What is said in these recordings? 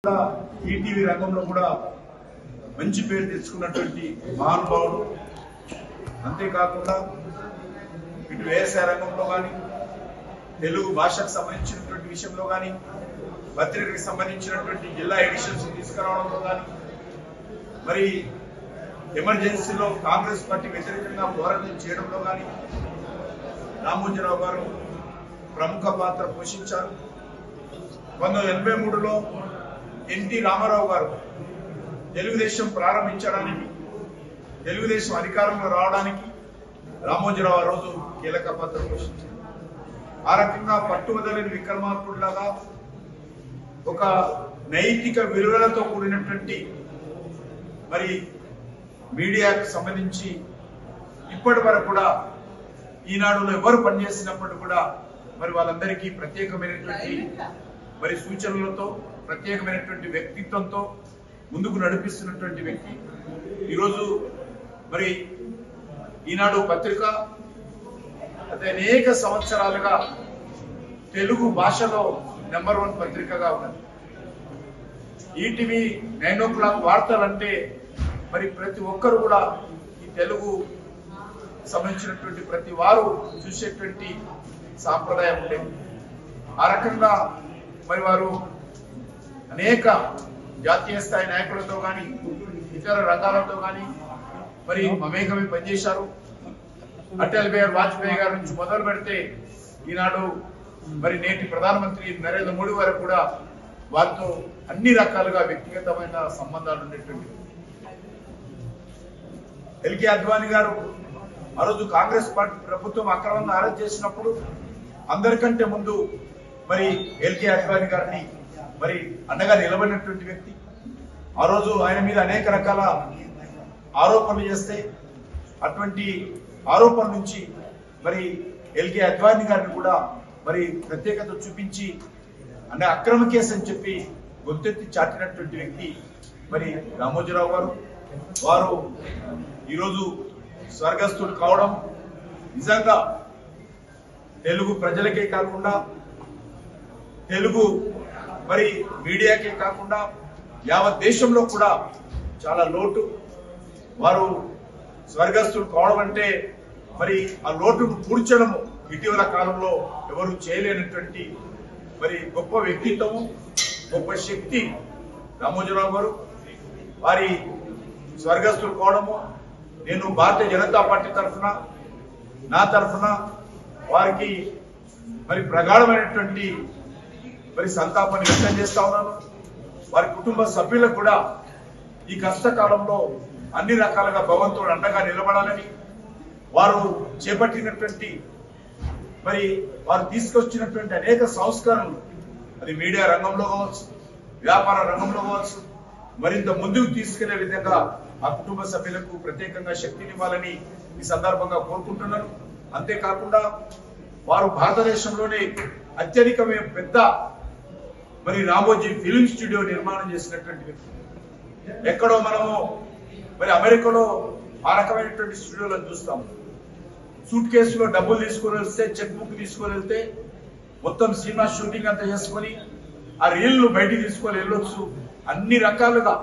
ETV రంగంలో కూడా మంచి పేరు తెచ్చుకున్నటువంటి మహానుభావుడు. అంతేకాకుండా ఇటు వ్యవసాయ రంగంలో కానీ, తెలుగు భాషకు సంబంధించినటువంటి విషయంలో కానీ, పత్రికలకు సంబంధించినటువంటి జిల్లా ఎడిషన్స్ తీసుకురావడంలో కానీ, మరి ఎమర్జెన్సీలో కాంగ్రెస్ పార్టీ వ్యతిరేకంగా పోరాటం చేయడంలో కానీ రామోజీరావు గారు ప్రముఖ పాత్ర పోషించారు. 1983లో ఎన్టీ రామారావు గారు తెలుగుదేశం ప్రారంభించడానికి, తెలుగుదేశం అధికారంలో రావడానికి రామోజీరావు ఆ రోజు కీలక పాత్ర పోషించారు. ఆ రకంగా పట్టువదలని విక్రమార్కుడిలాగా ఒక నైతిక విలువలతో కూడినటువంటి మరి మీడియాకు సంబంధించి ఇప్పటి వరకు కూడా ఈనాడులో ఎవరు పనిచేసినప్పుడు కూడా మరి వాళ్ళందరికీ ప్రత్యేకమైనటువంటి మరి సూచనలతో, ప్రత్యేకమైనటువంటి వ్యక్తిత్వంతో ముందుకు నడిపిస్తున్నటువంటి వ్యక్తి. ఈరోజు మరి ఈనాడు పత్రిక అదే అనేక సంవత్సరాలుగా తెలుగు భాషలో నెంబర్ 1 పత్రికగా ఉన్నది. ఈటీవీ 9 o'clock వార్తలంటే మరి ప్రతి ఒక్కరు కూడా ఈ తెలుగు సంబంధించినటువంటి ప్రతి వారు చూసేటువంటి సాంప్రదాయం ఉండేది. ఆ రకంగా మరి వారు అనేక జాతీయ స్థాయి నాయకులతో కానీ, ఇతర రంగాలతో కానీ మరి మమేకమై పనిచేశారు. అటల్ బిహారీ వాజ్పేయి గారి నుంచి మొదలు పెడితే ఈనాడు మరి నేటి ప్రధానమంత్రి నరేంద్ర మోడీ వరకు కూడా వారితో అన్ని రకాలుగా వ్యక్తిగతమైన సంబంధాలు ఉండేటువంటి ఎల్కే అద్వానీ గారు ఆ రోజు కాంగ్రెస్ పార్టీ ప్రభుత్వం అక్రమంగా అరెస్ట్ చేసినప్పుడు అందరికంటే ముందు మరి ఎల్కే అద్వానీ గారిని మరి అండగా నిలబడినటువంటి వ్యక్తి. ఆ రోజు ఆయన మీద అనేక రకాల ఆరోపణలు చేస్తే అటువంటి ఆరోపణల నుంచి మరి ఎల్కే అద్వానీ గారిని కూడా మరి ప్రత్యేకత చూపించి అంటే అక్రమ కేసు అని చెప్పి గొంతెత్తి చాటినటువంటి వ్యక్తి మరి రామోజీరావు గారు. వారు ఈరోజు స్వర్గస్థుడు కావడం నిజంగా తెలుగు ప్రజలకే కాకుండా, తెలుగు మరి మీడియాకే కాకుండా యావత్ దేశంలో కూడా చాలా లోటు. వారు స్వర్గస్థుడు కావడం అంటే మరి ఆ లోటును పూడ్చడము ఇటీవల కాలంలో ఎవరు చేయలేనటువంటి మరి గొప్ప వ్యక్తిత్వము, గొప్ప శక్తి రామోజీరావు గారు. వారి స్వర్గస్థుడు కావడము నేను భారతీయ జనతా పార్టీ తరఫున, నా తరఫున వారికి మరి ప్రగాఢమైనటువంటి మరి సంతాపాన్ని వ్యక్తం చేస్తా ఉన్నాను. వారి కుటుంబ సభ్యులకు కూడా ఈ కష్టకాలంలో అన్ని రకాలుగా భగవంతుడు అండగా నిలబడాలని, వారు చేపట్టినటువంటి మరి వారు తీసుకొచ్చినటువంటి అనేక సంస్కరణలు అది మీడియా రంగంలో కావచ్చు, వ్యాపార రంగంలో కావచ్చు, మరింత ముందుకు తీసుకెళ్లే విధంగా ఆ కుటుంబ సభ్యులకు ప్రత్యేకంగా శక్తినివ్వాలని ఈ సందర్భంగా కోరుకుంటున్నాను. అంతేకాకుండా వారు భారతదేశంలోనే అత్యధికమైన పెద్ద మరి రామోజీ ఫిలిం స్టూడియో నిర్మాణం చేసినటువంటి వ్యక్తి. ఎక్కడో మనము మరి అమెరికాలో ఆ రకమైనటువంటి స్టూడియోలను చూస్తాము. సూట్ కేసులో డబ్బులు తీసుకొని వెళ్తే, చెక్ బుక్ తీసుకొని వెళ్తే మొత్తం సినిమా షూటింగ్ అంతా చేసుకొని ఆ రీల్ను బయటికి తీసుకొని వెళ్ళొచ్చు. అన్ని రకాలుగా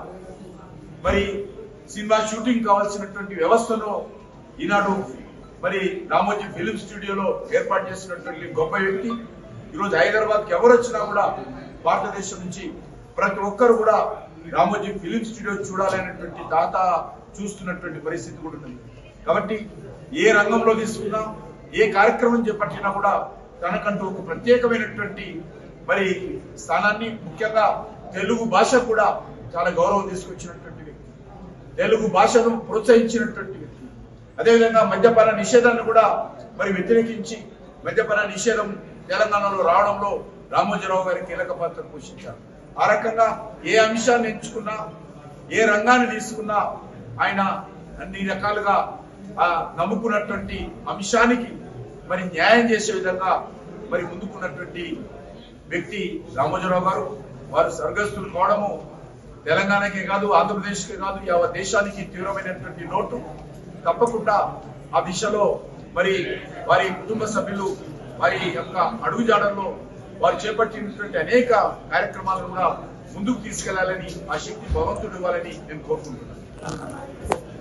మరి సినిమా షూటింగ్ కావాల్సినటువంటి వ్యవస్థను ఈనాడు మరి రామోజీ ఫిలిం స్టూడియోలో ఏర్పాటు చేసినటువంటి గొప్ప వ్యక్తి. ఈరోజు హైదరాబాద్కి ఎవరు వచ్చినా కూడా భారతదేశం నుంచి ప్రతి ఒక్కరు కూడా రామోజీ ఫిలిం స్టూడియో చూడాలనేటువంటి తాత చూస్తున్నటువంటి పరిస్థితి కూడా ఉంది. కాబట్టి ఏ రంగంలో తీసుకున్నా, ఏ కార్యక్రమం చేపట్టినా కూడా తనకంటూ ఒక ప్రత్యేకమైనటువంటి మరి స్థానాన్ని, ముఖ్యంగా తెలుగు భాష కూడా చాలా గౌరవం తీసుకొచ్చినటువంటి వ్యక్తి, తెలుగు భాషను ప్రోత్సహించినటువంటి వ్యక్తి. అదేవిధంగా మద్యపాన నిషేధాన్ని కూడా మరి వ్యతిరేకించి మద్యపాన నిషేధం తెలంగాణలో రావడంలో రామోజీరావు గారి కీలక పాత్ర పోషించారు. ఆ రకంగా ఏ అంశాన్ని ఎంచుకున్నా, ఏ రంగాన్ని తీసుకున్నా ఆయన అన్ని రకాలుగా నమ్ముకున్నటువంటి అంశానికి మరి న్యాయం చేసే విధంగా మరి ముందుకున్నటువంటి వ్యక్తి రామోజీరావు గారు. వారు స్వర్గస్థులు కావడము తెలంగాణకే కాదు, ఆంధ్రప్రదేశ్కే కాదు, యావత్ దేశానికి తీవ్రమైనటువంటి లోటు. తప్పకుండా ఆ దిశలో మరి వారి కుటుంబ సభ్యులు వారి యొక్క అడుగుజాడల్లో వారు చేపట్టినటువంటి అనేక కార్యక్రమాలను కూడా ముందుకు తీసుకెళ్లాలని ఆ శక్తి భగవంతుడు ఇవ్వాలని నేను కోరుకుంటున్నాను.